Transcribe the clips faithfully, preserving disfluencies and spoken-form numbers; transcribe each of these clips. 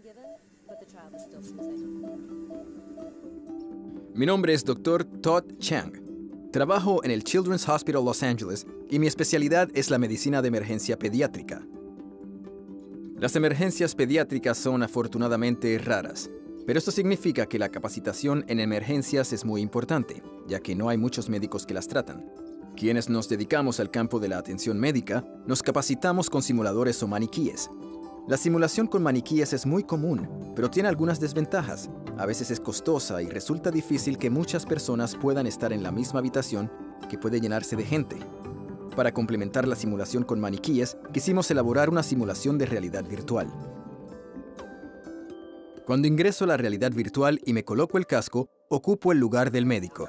Mi nombre es doctor Todd Chang. Trabajo en el Children's Hospital Los Angeles y mi especialidad es la medicina de emergencia pediátrica. Las emergencias pediátricas son afortunadamente raras, pero esto significa que la capacitación en emergencias es muy importante, ya que no hay muchos médicos que las tratan. Quienes nos dedicamos al campo de la atención médica, nos capacitamos con simuladores o maniquíes. La simulación con maniquíes es muy común, pero tiene algunas desventajas. A veces es costosa y resulta difícil que muchas personas puedan estar en la misma habitación, que puede llenarse de gente. Para complementar la simulación con maniquíes, quisimos elaborar una simulación de realidad virtual. Cuando ingreso a la realidad virtual y me coloco el casco, ocupo el lugar del médico.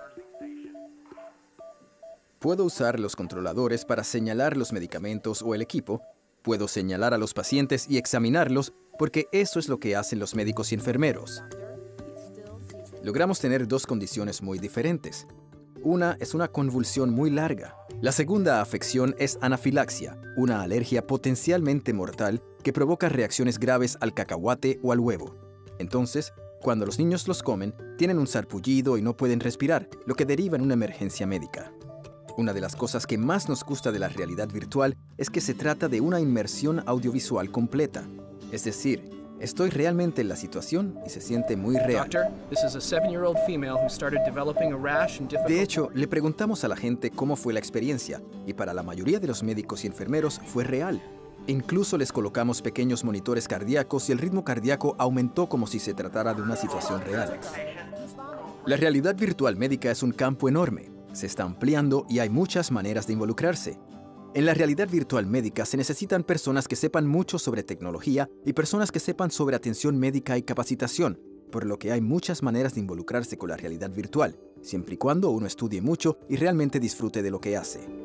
Puedo usar los controladores para señalar los medicamentos o el equipo. Puedo señalar a los pacientes y examinarlos, porque eso es lo que hacen los médicos y enfermeros. Logramos tener dos condiciones muy diferentes. Una es una convulsión muy larga. La segunda afección es anafilaxia, una alergia potencialmente mortal que provoca reacciones graves al cacahuate o al huevo. Entonces, cuando los niños los comen, tienen un sarpullido y no pueden respirar, lo que deriva en una emergencia médica. Una de las cosas que más nos gusta de la realidad virtual es que se trata de una inmersión audiovisual completa. Es decir, estoy realmente en la situación y se siente muy real. De hecho, le preguntamos a la gente cómo fue la experiencia, y para la mayoría de los médicos y enfermeros fue real. Incluso les colocamos pequeños monitores cardíacos y el ritmo cardíaco aumentó como si se tratara de una situación real. La realidad virtual médica es un campo enorme. Se está ampliando y hay muchas maneras de involucrarse. En la realidad virtual médica se necesitan personas que sepan mucho sobre tecnología y personas que sepan sobre atención médica y capacitación, por lo que hay muchas maneras de involucrarse con la realidad virtual, siempre y cuando uno estudie mucho y realmente disfrute de lo que hace.